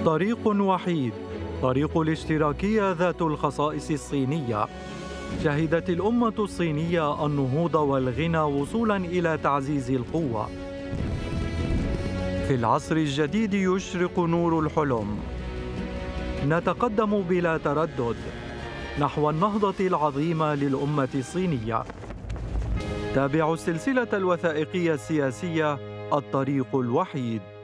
طريق وحيد، طريق الاشتراكية ذات الخصائص الصينية. شهدت الأمة الصينية النهوض والغنى وصولاً إلى تعزيز القوة. في العصر الجديد يشرق نور الحلم. نتقدم بلا تردد نحو النهضة العظيمة للأمة الصينية. تابعوا السلسلة الوثائقية السياسية الطريق الوحيد.